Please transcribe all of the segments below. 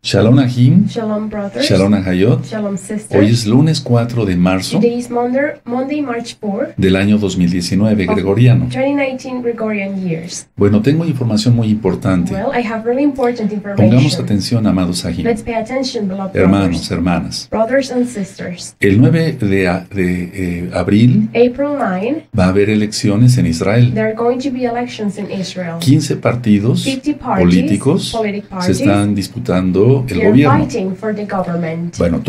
Shalom Ahim, Shalom brothers, Shalom Ahayot. Shalom sisters. Hoy es lunes 4 de marzo Today is Monday, March 4, del año 2019 gregoriano. 2019 Gregorian years. Bueno, tengo información muy importante. Well, I have really important Pongamos information. atención, amados Ahim, Let's pay attention, beloved hermanos, hermanas. brothers and sisters. El 9 de abril April 9, va a haber elecciones en Israel. there are going to be elections in Israel. 15 partidos 50 parties, políticos politic se parties, están disputando el they're gobierno. fighting for the government. Bueno,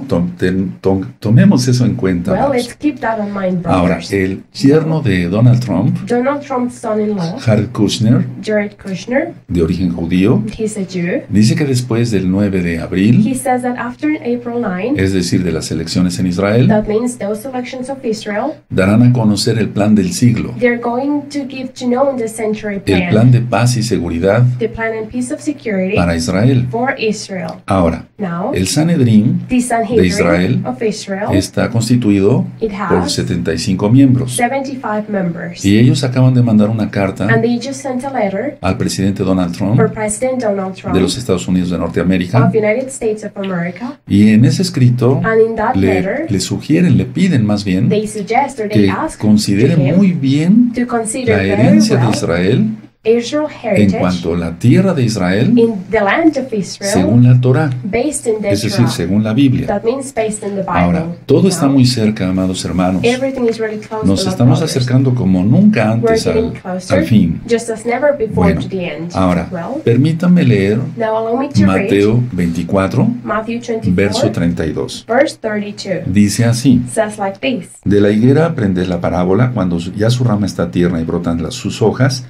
tomemos eso en cuenta. Well, amados. let's keep that in mind, Ahora, brothers. el yerno de Donald Trump, Donald Trump's son-in-law, Jared Kushner, Jared Kushner, de origen judío, he's a Jew. dice que después del 9 de abril, He says that after April 9, es decir, de las elecciones en Israel, that means those elections of Israel, darán a conocer el plan del siglo, they're going to give to know the century el plan de paz y seguridad the plan and peace of security para Israel. for Israel. Ahora, Now, el Sanedrín the de Sanhedrin Israel of Israel, está constituido it por has 75 miembros 75 members. y ellos acaban de mandar una carta And they just sent a letter al presidente Donald Trump for President Donald Trump de los Estados Unidos de Norteamérica, of United States of America. y en ese escrito And in that letter, le sugieren, le piden más bien they suggest or they que ask considere to him muy bien to consider la very herencia de well Israel Israel en heritage cuanto a la tierra de Israel in the land of Israel según la Torá, based in the es decir, Torah. según la Biblia. That means based in the Bible. Ahora, todo está Now, muy cerca, amados hermanos. everything is really close. Nos beloved estamos brothers. acercando como nunca We're antes getting al closer, fin. just as never before Bueno, to the end. ahora, Well, permítanme leer now allow me to Mateo 24, read Matthew 24, verso 32. verse 32. Dice así: Says like this. de la higuera aprended la parábola, cuando ya su rama está tierna y brotan sus hojas,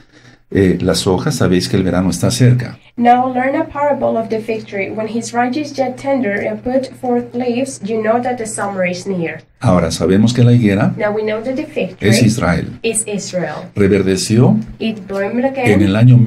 sabéis que el verano está cerca. Now learn a parable of the fig tree. When his branch is yet tender and put forth leaves, you know that the summer is near. Ahora, sabemos que la higuera Now we know that the fig es tree Israel. is Israel. Reverdeció It bloomed en again el año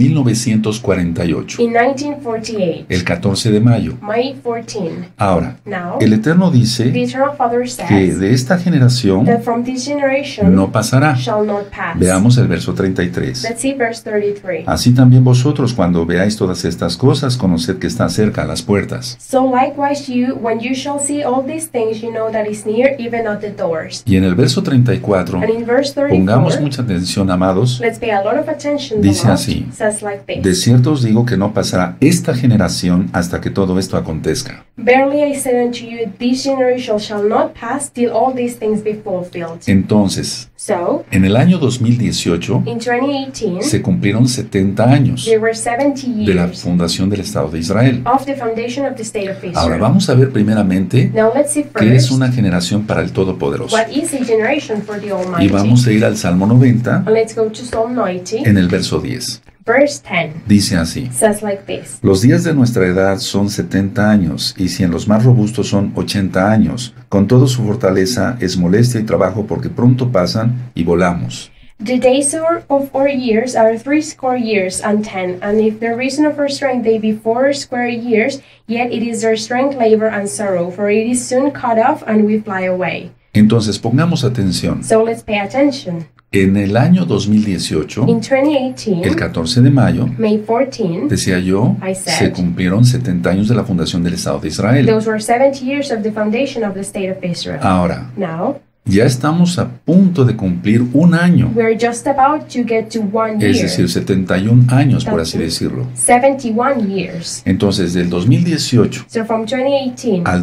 1948, in 1948, el 14 de mayo. May 14. Ahora, Now, el Eterno the dice Eternal Father que says de esta generación that from this generation no pasará. shall not pass. Veamos el verso 33. Let's see verse 33. Así también vosotros, cuando veáis todas estas cosas, conoced que está cerca a las puertas. So likewise you, when you shall see all these things, you know that is near, even at the doors. Y en el verso 34, And in verse pongamos 34, mucha atención, amados. let's pay a lot of attention. Dice beloved. así: Says like de this. cierto os digo que no pasará esta generación hasta que todo esto acontezca. Verily I say unto you, this generation shall not pass till all these things be fulfilled. Entonces, So, en el año 2018 in 2018, se cumplieron 70 años there were 70 de la years fundación del Estado de Israel. of the foundation of the state of Israel. Ahora vamos a ver primeramente Now let's see qué es first una generación para el Todopoderoso. what is a generation for the Almighty. Y vamos a ir al Salmo 90 And let's go to Psalm 90, en el verso 10. verse 10. Dice así: Says like this. los días de nuestra edad son 70 años, y si en los más robustos son 80 años, con toda su fortaleza es molestia y trabajo, porque pronto pasan y volamos. The days of our years are 60 years and 10, and if the reason of our strength they be 40 years, yet it is their strength, labor, and sorrow, for it is soon cut off, and we fly away. Entonces pongamos atención. So let's pay attention. En el año 2018, In 2018, el 14 de mayo, May 14, decía yo, I said, se cumplieron 70 años de la fundación del Estado de Israel. those were 70 years of the foundation of the state of Israel. Ahora, Now, ya estamos a punto de cumplir un año, we're just about to get to 1 es year, decir, 71 años, por así decirlo. 71 years. Entonces, del 2018 So from 2018 al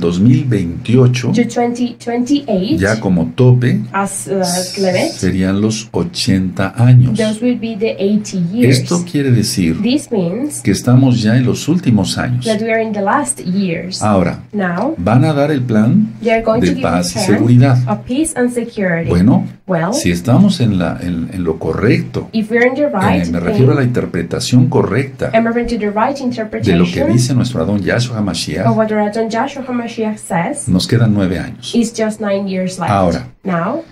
2028, to 2028, ya como tope, as limit, serían los 80 años. those would be the 80 years. Esto quiere decir This means que estamos ya en los últimos años. that we are in the last years. Ahora, Now, van a dar el plan they are going to de give paz y a plan seguridad. of peace and security. Bueno, Well, si estamos en lo correcto, if we're in the right me refiero a la thing, interpretación correcta and we're into the right de lo que interpretation dice nuestro Adón Yahshua of HaMashiach, what the Adon Joshua HaMashiach says, nos quedan 9 años. is just 9 years left. Ahora. Now,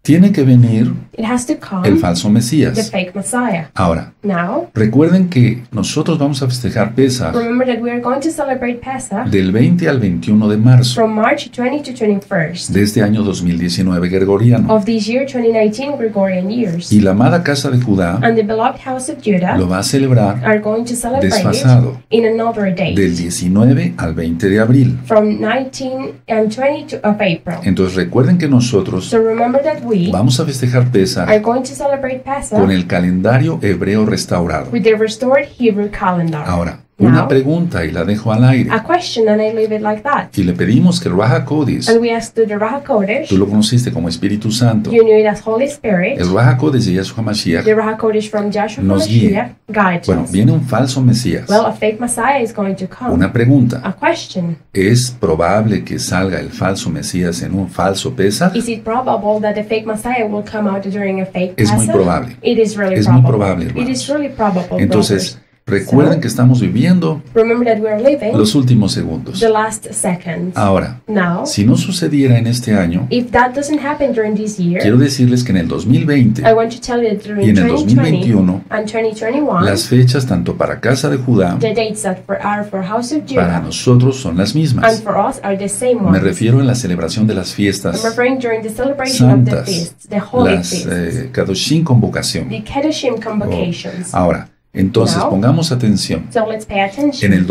Tiene que venir It has to come el falso the Mesías. fake Messiah. Ahora, Now, recuerden que nosotros vamos a festejar Pesaj remember that we are going to celebrate Pesach del 20 al 21 de marzo from March 20 to 21st de este año 2019 gregoriano. of this year, 2019 Gregorian years. Y la amada casa de Judá And the beloved house of Judah lo va a celebrar are going to celebrate desfasado it in another date del 19 al 20 de abril. from 19 and 20 of April. Entonces recuerden que nosotros So remember that we vamos a festejar Pesaj are going to celebrate Pesach con el calendario hebreo restaurado. with the restored Hebrew calendar. Ahora, una Now, pregunta y la dejo al aire. a question, and I leave it like that. Y le pedimos que el Ruach HaKodesh, And we asked the Ruach HaKodesh, tú lo conociste como Espíritu Santo, you knew it as Holy Spirit, el Ruach HaKodesh de Yahshua Mashiach, the Ruach HaKodesh from Joshua nos guíe. HaMashiach, guides Bueno, us. viene un falso Mesías. Well, a fake Messiah is going to come. Una pregunta, A question, ¿es probable que salga el falso Mesías en un falso Pesaj? is it probable that the fake Messiah will come out during a fake Es muy Pesach? probable. It is really Es muy probable. probable, It hermanos. is really probable, Entonces, brothers. recuerden So, que estamos viviendo remember that we are living los últimos segundos. the last seconds. Ahora, Now, si no sucediera en este año, if that doesn't happen during this year, quiero decirles que en el 2020 I want to tell you that y during en el 2020 2021, and 2021, las fechas tanto para Casa de Judá, the dates that are for House of para Judah nosotros son las and mismas. for us are the same Me ones. refiero en la celebración de las I'm fiestas referring during the celebration of the santas, feasts, the holy las feasts, Kadoshim convocación. the Kedoshim convocations. Ahora, entonces Now, pongamos atención. So let's pay attention. En el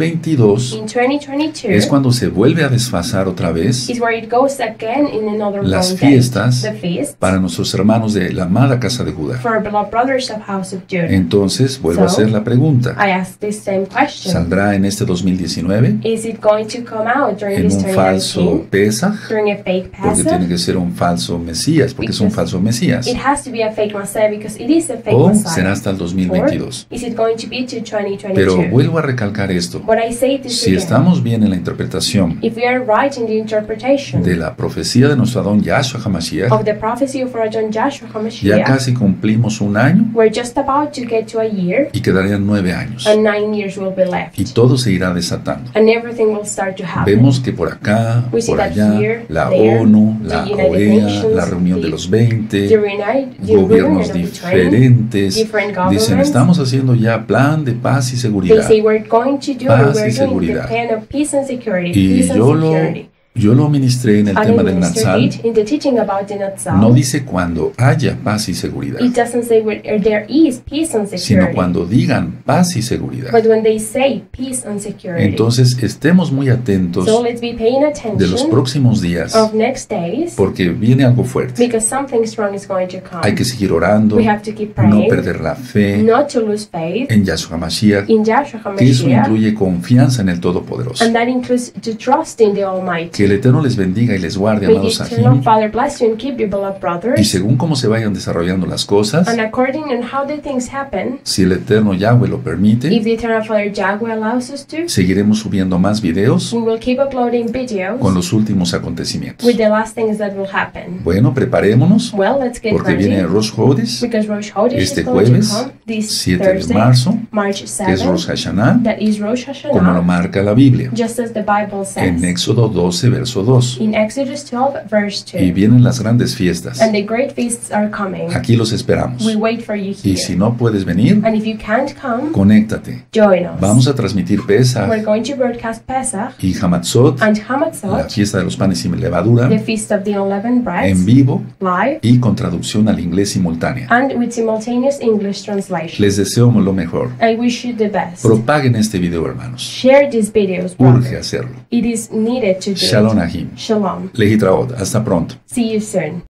2022 In 2022 es cuando se vuelve a desfasar otra vez is where it goes again in another las wrong date. fiestas The feasts para nuestros hermanos de la amada Casa de Judá. for our beloved brothers of House of Judah. Entonces, vuelvo a So, hacer la pregunta. I ask this same question. ¿Saldrá en este 2019 Is it going to come out during en this un falso 2019 Pesaj? during a fake Porque tiene Pesach? que ser un falso Mesías, porque es un Because falso Mesías. It has to be a fake Messiah because it is a fake O Messiah. será hasta el 2022. Or is it going to be to 2022? Pero vuelvo a recalcar esto. But I say this Si again. estamos bien en la interpretación If we are right in the interpretation de la profecía de nuestro Adón Yahshua HaMashiach, of the prophecy of our John Joshua ya HaMashiach, casi cumplimos un año we're just about to get to a year y quedarían 9 años. and 9 years will be left. Y todo se irá desatando. And everything will start to happen. Vemos que por acá, We see por that allá, here, la there, ONU, the la United OEA, Nations, la reunión de the- los 20, the United gobiernos of the 20, diferentes, different dicen, governments. estamos haciendo ya plan de paz y They seguridad. say we're going to do Paz it. We're y doing the seguridad. plan of peace and security. Y Peace and security. yo lo ministré en el And tema I del ministered Natsal. it in the teaching about the Natsal. No dice cuando haya paz y seguridad, It doesn't say where there is peace and sino security. cuando digan paz y seguridad. But when they say peace and security. Entonces estemos muy atentos So let's be paying de los attention próximos días, of next days porque viene algo fuerte. because something strong is going to come. Hay que seguir orando, We have to keep no praying, perder la fe not to lose faith en Yahshua Mashiach, in Joshua que eso HaMashiach, incluye confianza en el Todopoderoso. and that includes to trust in the Almighty. Que el Eterno les bendiga y les guarde, May the amados eternal Sahim, Father bless you and keep you, beloved y brothers. según cómo se vayan desarrollando las cosas, And according on how the things happen, si el Eterno Yahweh lo if permite, the eternal Father Yahweh allows us to, seguiremos subiendo más videos we will keep uploading videos con los últimos acontecimientos. with the last things that will happen. Bueno, preparémonos, Well, let's get porque ready viene Rosh Hodesh, because Rosh Hodesh este is going to jueves, come this 7 de Thursday, marzo, March que es 7th. Rosh Hashanah, That is Rosh como lo Hashanah, marca la Biblia, just as the Bible en says Éxodo 12, verso 2. in Exodus 12, verse Y 2. vienen las grandes fiestas. And the great feasts are coming. Aquí los esperamos. We wait for you Y si here. no puedes venir, And if you can't come, conéctate. join us. Vamos a transmitir We're Pesaj going to broadcast Pesach y Hamatzot, and la Hamatzot, fiesta de los panes sin levadura, the Feast of the Unleavened Bread, en vivo live y con traducción al inglés simultánea. and with simultaneous English translation. Les deseo lo mejor. I wish you the best. Propaguen este video, hermanos. Share these videos, Urge brothers. hacerlo. It is needed to do Shalom it. Ahim. Shalom. Lehitraot. Hasta pronto. See you soon.